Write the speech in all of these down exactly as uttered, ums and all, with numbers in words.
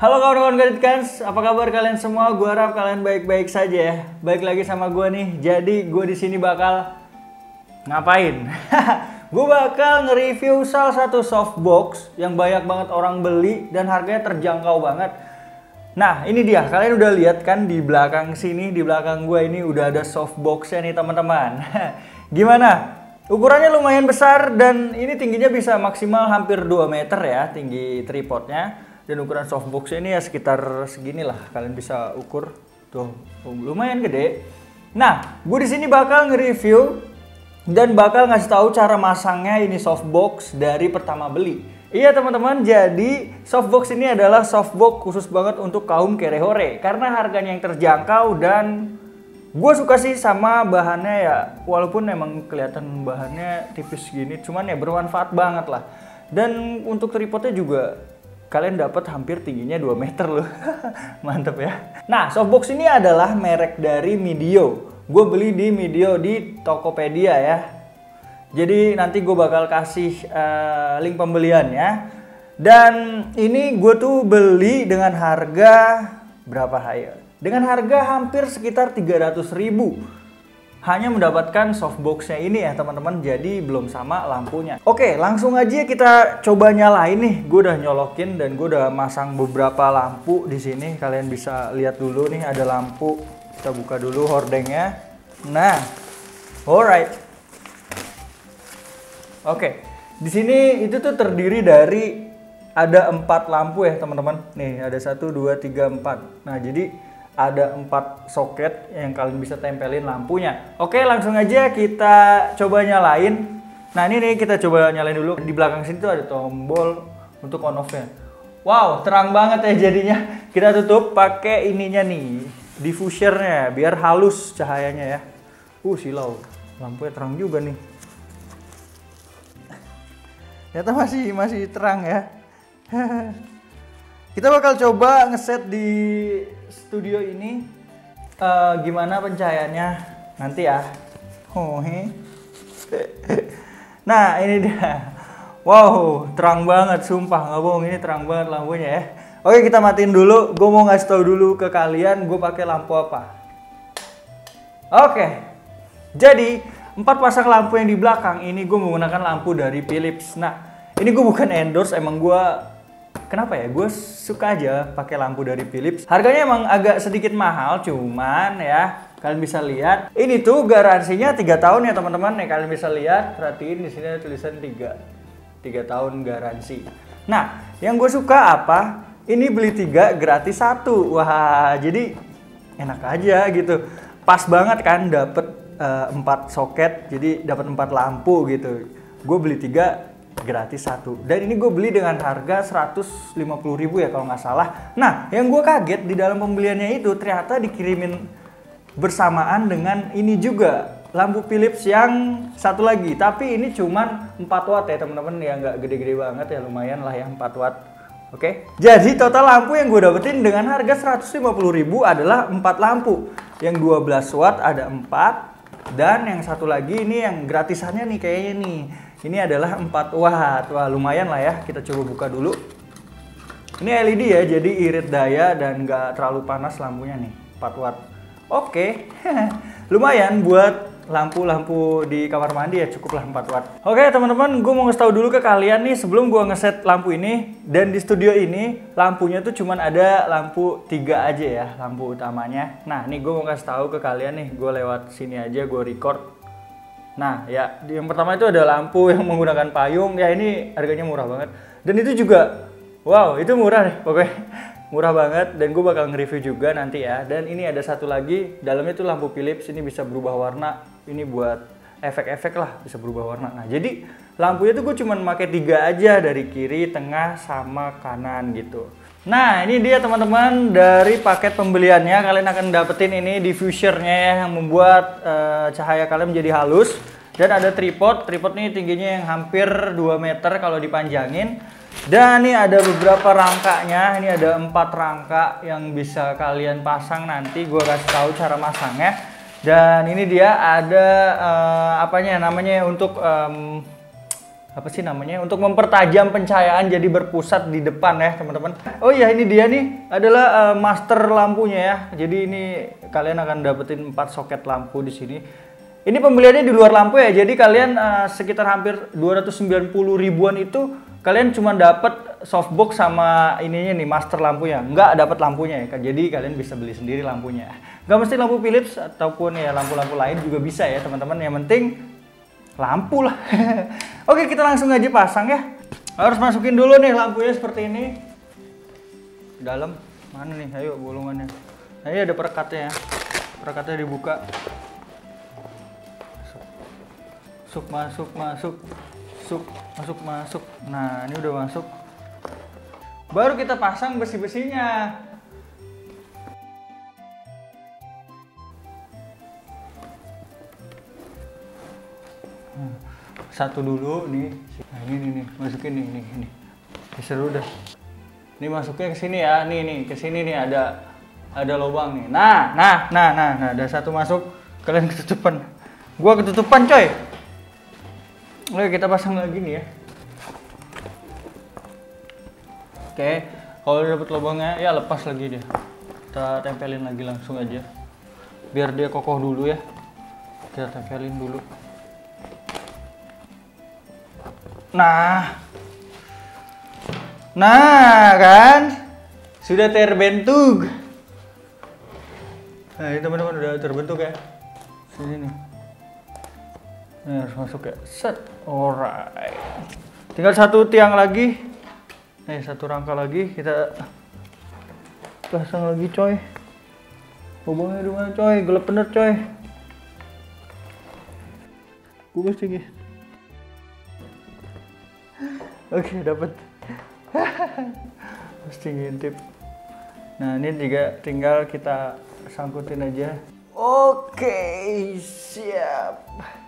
Halo kawan-kawan Gadgetkans, apa kabar kalian semua? Gue harap kalian baik-baik saja ya. Baik lagi sama gue nih. Jadi gue di sini bakal ngapain? Gue bakal nge-review salah satu softbox yang banyak banget orang beli dan harganya terjangkau banget. Nah ini dia, kalian udah lihat kan di belakang sini, di belakang gue ini udah ada softboxnya nih teman-teman. Gimana? Ukurannya lumayan besar dan ini tingginya bisa maksimal hampir dua meter ya tinggi tripodnya. Dan ukuran softbox ini ya sekitar segini lah, kalian bisa ukur tuh, lumayan gede. Nah, gue di sini bakal nge-review dan bakal ngasih tahu cara masangnya ini softbox dari pertama beli. Iya teman-teman, jadi softbox ini adalah softbox khusus banget untuk kaum kerehore karena harganya yang terjangkau dan gue suka sih sama bahannya ya, walaupun emang kelihatan bahannya tipis gini, cuman ya bermanfaat banget lah. Dan untuk tripodnya juga kalian dapat hampir tingginya dua meter loh. Mantep ya. Nah, softbox ini adalah merek dari Mideo. Gue beli di Mideo di Tokopedia ya. Jadi nanti gue bakal kasih uh, link pembeliannya. Dan ini gue tuh beli dengan harga berapa ya? Dengan harga hampir sekitar tiga ratus ribu. Hanya mendapatkan softboxnya ini ya teman-teman, jadi belum sama lampunya. Oke, langsung aja kita coba nyalain nih. Gue udah nyolokin dan gue udah masang beberapa lampu di sini. Kalian bisa lihat dulu nih, ada lampu. Kita buka dulu hordengnya. Nah, alright. Oke, di sini itu tuh terdiri dari ada empat lampu ya teman-teman. Nih ada satu, dua, tiga, empat. Nah jadi ada empat soket yang kalian bisa tempelin lampunya. Oke, langsung aja kita coba nyalain. Nah ini nih kita coba nyalain dulu. Di belakang sini tuh ada tombol untuk on off-nya. Wow, terang banget ya jadinya. Kita tutup pakai ininya nih, diffusernya biar halus cahayanya ya. Uh silau, lampunya terang juga nih. Ternyata masih masih terang ya. Kita bakal coba ngeset di studio ini uh, gimana pencahayaannya nanti ya. Oh, he. Nah ini dia. Wow, terang banget sumpah, nggak bohong, ini terang banget lampunya ya. Oke, kita matiin dulu. Gue mau ngasih tahu dulu ke kalian gue pakai lampu apa. Oke, jadi empat pasang lampu yang di belakang ini gue menggunakan lampu dari Philips. Nah ini gue bukan endorse, emang gue kenapa ya, gue suka aja pakai lampu dari Philips. Harganya emang agak sedikit mahal, cuman ya kalian bisa lihat ini tuh garansinya tiga tahun ya teman-teman. Nih kalian bisa lihat, perhatiin di sini ada tulisan tiga tahun garansi. Nah yang gue suka apa, ini beli tiga gratis satu. Wah jadi enak aja gitu, pas banget kan, dapet uh, empat soket, jadi dapat empat lampu gitu. Gue beli tiga gratis satu, dan ini gue beli dengan harga seratus lima puluh ribu ya kalau nggak salah. Nah yang gue kaget di dalam pembeliannya itu ternyata dikirimin bersamaan dengan ini juga lampu Philips yang satu lagi, tapi ini cuman empat watt ya teman-teman, ya nggak gede-gede banget ya, lumayan lah ya empat watt. Oke, jadi total lampu yang gue dapetin dengan harga seratus lima puluh ribu adalah empat lampu. Yang dua belas watt ada empat, dan yang satu lagi ini yang gratisannya nih kayaknya nih, ini adalah empat watt. Wah lumayan lah ya, kita coba buka dulu. Ini L E D ya, jadi irit daya dan nggak terlalu panas lampunya nih, empat watt. Oke, lumayan buat lampu-lampu di kamar mandi ya, cukuplah empat watt. Oke teman-teman, gue mau ngasih tahu dulu ke kalian nih sebelum gue ngeset lampu ini. Dan di studio ini lampunya tuh cuman ada lampu tiga aja ya, lampu utamanya. Nah nih gue mau kasih tahu ke kalian nih, gue lewat sini aja gue record. Nah ya, yang pertama itu ada lampu yang menggunakan payung. Ya ini harganya murah banget. Dan itu juga, wow itu murah nih pokoknya. Murah banget, dan gue bakal nge-review juga nanti ya. Dan ini ada satu lagi, dalamnya itu lampu Philips, ini bisa berubah warna. Ini buat efek-efek lah, bisa berubah warna. Nah jadi lampunya tuh gue cuman pakai tiga aja, dari kiri, tengah, sama kanan gitu. Nah ini dia teman-teman dari paket pembeliannya. Kalian akan dapetin ini diffusernya ya, yang membuat uh, cahaya kalian menjadi halus. Dan ada tripod, tripod ini tingginya yang hampir dua meter kalau dipanjangin. Dan ini ada beberapa rangkanya, ini ada empat rangka yang bisa kalian pasang, nanti gue kasih tahu cara masangnya. Dan ini dia ada uh, apanya namanya untuk um, apa sih namanya, untuk mempertajam pencahayaan jadi berpusat di depan ya teman-teman. Oh iya, ini dia nih adalah uh, master lampunya ya. Jadi ini kalian akan dapetin empat soket lampu di sini. Ini pembeliannya di luar lampu ya. Jadi kalian uh, sekitar hampir dua ratus sembilan puluh ribuan itu kalian cuma dapat softbox sama ininya nih, master lampunya. Nggak dapat lampunya ya. Jadi kalian bisa beli sendiri lampunya. Nggak mesti lampu Philips ataupun ya lampu-lampu lain juga bisa ya teman-teman. Yang penting lampu lah. Oke, kita langsung aja pasang ya. Harus masukin dulu nih lampunya seperti ini. Dalam mana nih? Ayo bolongannya. Nah, ini ada perekatnya ya. Perekatnya dibuka. Masuk, masuk, masuk. Masuk, masuk, masuk. Nah, ini udah masuk. Baru kita pasang besi-besinya. Satu dulu nih. Nah, ini nih, nih. Masukin nih, nih, nih. Seru dah. Ini masuknya ke sini ya. Nih, nih, ke sini nih ada ada lubang nih. Nah, nah, nah, nah, nah, ada satu masuk. Kalian ketutupan. Gua ketutupan, coy. Oke, kita pasang lagi nih ya. Oke, kalau udah dapet lubangnya, ya lepas lagi dia. Kita tempelin lagi langsung aja. Biar dia kokoh dulu ya. Kita tempelin dulu. Nah, nah kan, sudah terbentuk. Nah, ini teman-teman udah terbentuk ya. Sini nih. Ini harus masuk ya. Set, alright. Tinggal satu tiang lagi. Eh, satu rangka lagi kita pasang lagi, coy. Lubangnya di mana, coy? Gelap bener, coy. Gue mesti. Oke, dapat. Mesti ngintip. Nah, ini juga tinggal kita sangkutin aja. Oke, siap.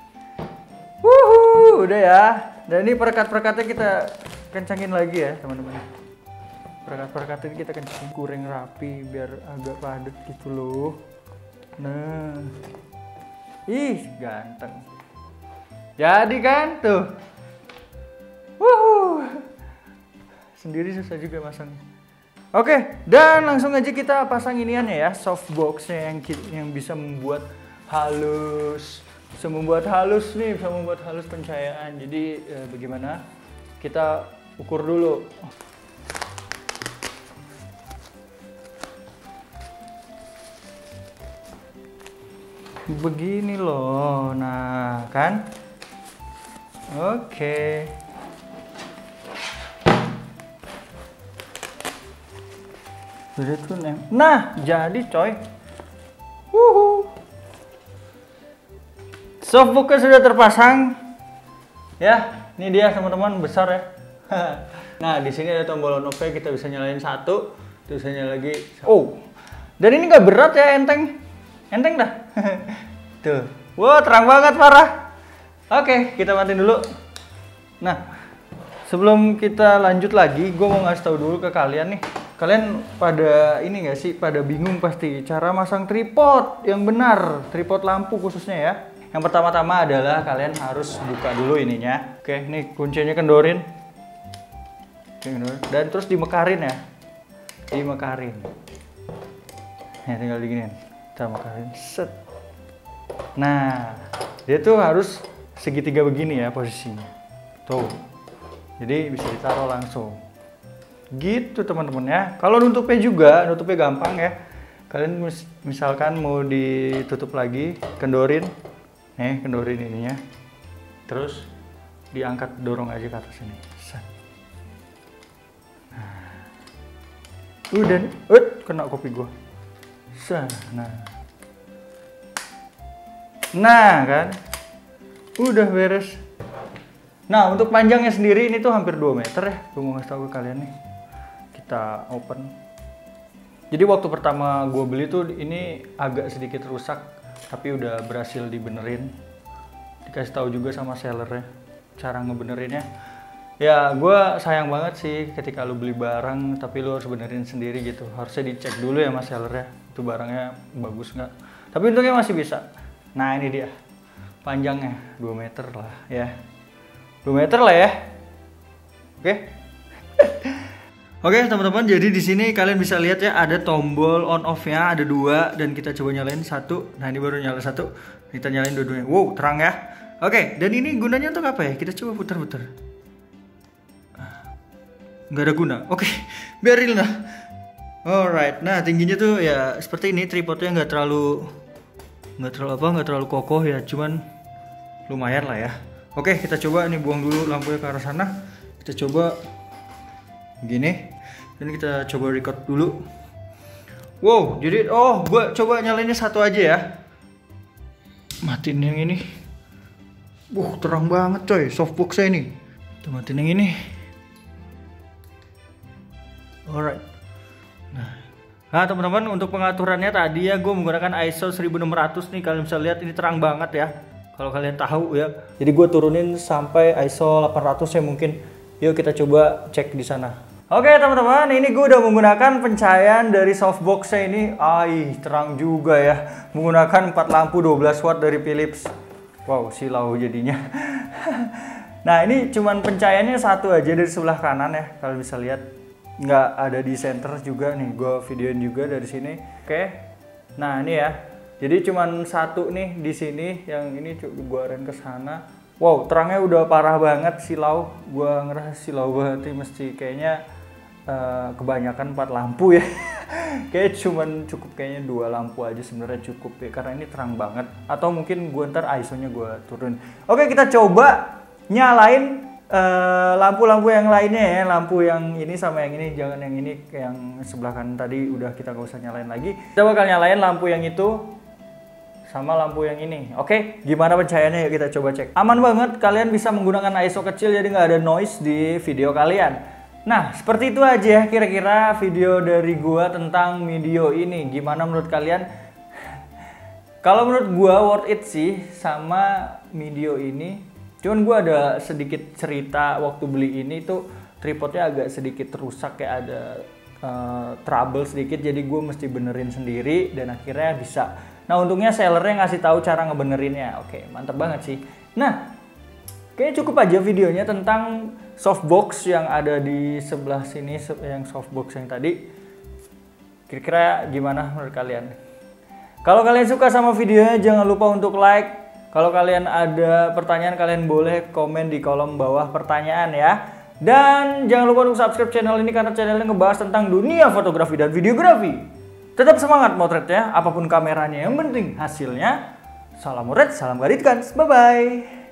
Wuhu, udah ya. Dan ini perekat-perekatnya kita kencangin lagi ya, teman-teman. Perekat-perekatnya kita kencangin kuring rapi biar agak padat gitu loh. Nah. Ih, ganteng. Jadi kan tuh. Wuhu. Sendiri susah juga masangnya. Oke, dan langsung aja kita pasang iniannya ya, softboxnya yang yang bisa membuat halus, bisa membuat halus nih, bisa membuat halus pencahayaan. Jadi eh, bagaimana? Kita ukur dulu. Begini loh, nah kan? Oke. Udah tuh, nah jadi coy. Wuhu. Softboxnya sudah terpasang. Ya, ini dia teman-teman, besar ya. Nah, di sini ada tombol on off, kita bisa nyalain satu, terus nyala lagi. Oh, dan ini nggak berat ya, enteng, enteng dah. Tuh, wow, terang banget parah. Oke, kita matiin dulu. Nah, sebelum kita lanjut lagi, gue mau ngasih tahu dulu ke kalian nih. Kalian pada ini nggak sih, pada bingung pasti cara masang tripod yang benar, tripod lampu khususnya ya. Yang pertama-tama adalah kalian harus buka dulu ininya. Oke, ini kuncinya kendorin. Dan terus dimekarin ya. Dimekarin. Nah, tinggal diginin. Kita mekarin. Set. Nah, dia tuh harus segitiga begini ya posisinya. Tuh. Jadi bisa ditaruh langsung. Gitu teman-teman ya. Kalau nutupnya juga, nutupnya gampang ya. Kalian mis misalkan mau ditutup lagi, kendorin. Nih, kendorin ininya. Terus diangkat, dorong aja ke atas ini. Nah. Udah nih. Uh, kena kopi gua. Nah. Nah, kan? Udah beres. Nah, untuk panjangnya sendiri ini tuh hampir dua meter ya. Gue mau ngasih tau ke kalian nih. Kita open. Jadi waktu pertama gue beli tuh ini agak sedikit rusak, tapi udah berhasil dibenerin. Dikasih tahu juga sama sellernya cara ngebenerinnya. Ya, gue sayang banget sih ketika lu beli barang tapi lu harus benerin sendiri gitu. Harusnya dicek dulu ya mas sellernya, itu barangnya bagus nggak. Tapi untungnya masih bisa. Nah, ini dia panjangnya dua meter lah ya. dua meter lah ya. Oke. Oke teman-teman, jadi di sini kalian bisa lihat ya ada tombol on off-nya, ada dua, dan kita coba nyalain satu. Nah ini baru nyala satu, kita nyalain dua-duanya. Wow, terang ya. Oke, dan ini gunanya untuk apa ya? Kita coba putar-putar. Nggak ada guna. Oke, biarin lah. Alright, nah tingginya tuh ya seperti ini, tripodnya nggak terlalu nggak terlalu apa, nggak terlalu kokoh ya, cuman lumayan lah ya. Oke, kita coba nih buang dulu lampunya ke arah sana. Kita coba gini. Dan kita coba record dulu. Wow, jadi oh, gua coba nyalainnya satu aja ya. Matiin yang ini. Wuh, terang banget coy, softbox-nya ini. Kita matiin yang ini. Alright. Nah, nah teman-teman, untuk pengaturannya tadi ya gue menggunakan I S O seribu enam ratus nih. Kalian bisa lihat ini terang banget ya. Kalau kalian tahu ya. Jadi gue turunin sampai I S O delapan ratus ya mungkin. Yuk kita coba cek di sana. Oke teman-teman, ini gue udah menggunakan pencahayaan dari softbox-nya ini. Ai, terang juga ya. Menggunakan empat lampu dua belas watt dari Philips. Wow, silau jadinya. Nah, ini cuman pencahayaannya satu aja dari sebelah kanan ya. Kalian bisa lihat. Nggak ada di center juga nih. Gue videoin juga dari sini. Oke. Nah, ini ya. Jadi cuman satu nih di sini. Yang ini gue arahin ke sana. Wow, terangnya udah parah banget, silau. Gue ngerasa silau banget nih, mesti kayaknya Uh, kebanyakan empat lampu ya. Kayak cuman cukup kayaknya dua lampu aja sebenarnya cukup ya, karena ini terang banget. Atau mungkin gue ntar I S O-nya gue turun. Oke, kita coba nyalain lampu-lampu uh, yang lainnya ya. Lampu yang ini sama yang ini, jangan yang ini, yang sebelah kanan tadi udah kita gak usah nyalain lagi. Kita bakal nyalain lampu yang itu sama lampu yang ini. Oke, gimana pencahayaannya? Yuk kita coba cek. Aman banget, kalian bisa menggunakan I S O kecil jadi nggak ada noise di video kalian. Nah, seperti itu aja ya kira-kira video dari gua tentang video ini. Gimana menurut kalian? Kalau menurut gua worth it sih sama video ini. Cuman gua ada sedikit cerita waktu beli ini tuh tripodnya agak sedikit rusak, kayak ada uh, trouble sedikit, jadi gua mesti benerin sendiri dan akhirnya bisa. Nah, untungnya sellernya ngasih tahu cara ngebenerinnya. Oke, mantap banget sih. Nah, kayaknya cukup aja videonya tentang softbox yang ada di sebelah sini, yang softbox yang tadi. Kira-kira gimana menurut kalian? Kalau kalian suka sama videonya, jangan lupa untuk like. Kalau kalian ada pertanyaan, kalian boleh komen di kolom bawah pertanyaan ya. Dan jangan lupa untuk subscribe channel ini, karena channelnya ngebahas tentang dunia fotografi dan videografi. Tetap semangat motretnya, apapun kameranya, yang penting hasilnya. Salam motret, salam Garit Guns, bye-bye.